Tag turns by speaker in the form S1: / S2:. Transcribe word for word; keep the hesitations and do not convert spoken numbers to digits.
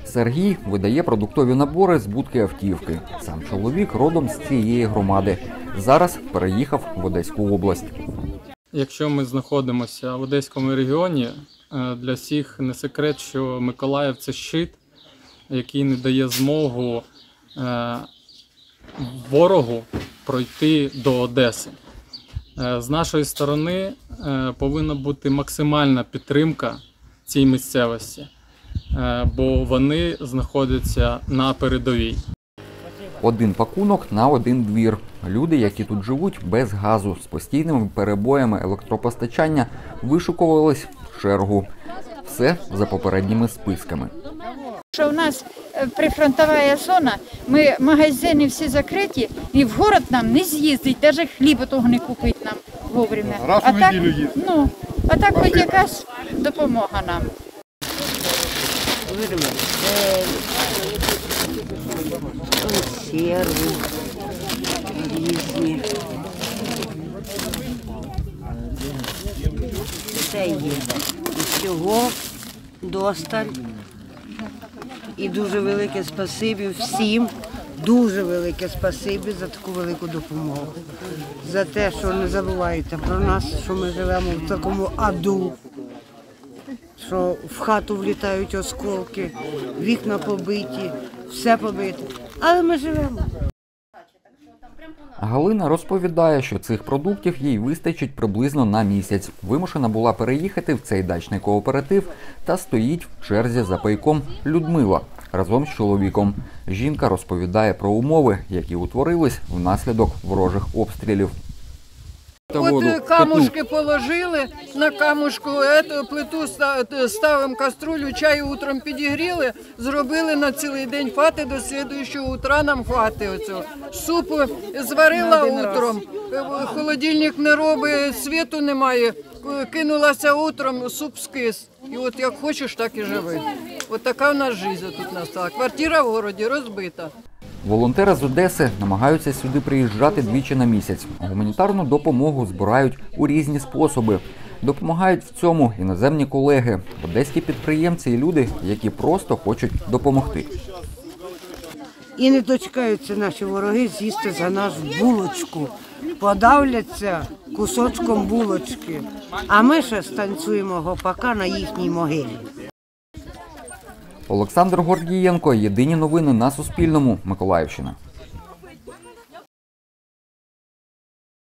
S1: Сергій видає продуктові набори з будки автівки. Сам чоловік родом з цієї громади. Зараз переїхав в Одеську область.
S2: Якщо ми знаходимося в Одеському регіоні, для всіх не секрет, що Миколаїв – це щит, який не дає змогу ворогу пройти до Одеси. З нашої сторони повинна бути максимальна підтримка цій місцевості, бо вони знаходяться на передовій.
S1: Один пакунок на один двір. Люди, які тут живуть без газу, з постійними перебоями електропостачання, вишукувались в чергу. Все за попередніми списками.
S3: Що у нас прифронтова зона, ми магазини всі закриті, і в город нам не з'їздить, навіть хліба того не купить нам вовремя.
S4: Раз у неділю їздить.
S3: Ну, а так хоч якась допомога нам.
S5: Консерви різні. Все є. Всього досталь. І дуже велике спасибі всім, дуже велике спасибі за таку велику допомогу. За те, що не забуваєте про нас, що ми живемо в такому аду, що в хату влітають осколки, вікна побиті, все побите. Але ми живемо.
S1: Галина розповідає, що цих продуктів їй вистачить приблизно на місяць. Вимушена була переїхати в цей дачний кооператив та стоїть в черзі за пайком Людмила разом з чоловіком. Жінка розповідає про умови, які утворились внаслідок ворожих обстрілів.
S6: От камушки положили, на камушку эту плиту ставимо каструлю, чай утром підігріли, зробили на цілий день, хвати до слідуючого утра нам хвати оцього. Суп зварила утром, холодильник не робить, світу немає, кинулася утром, суп скис. І от як хочеш, так і живи. От така в нас життя тут настала. Квартира в городі розбита.
S1: Волонтери з Одеси намагаються сюди приїжджати двічі на місяць. Гуманітарну допомогу збирають у різні способи. Допомагають в цьому іноземні колеги, одеські підприємці і люди, які просто хочуть допомогти.
S5: І не дочекаються наші вороги з'їсти за нас булочку. Подавляться кусочком булочки. А ми ще станцюємо гопака на їхній могилі.
S1: Олександр Гордієнко. Єдині новини на Суспільному. Миколаївщина.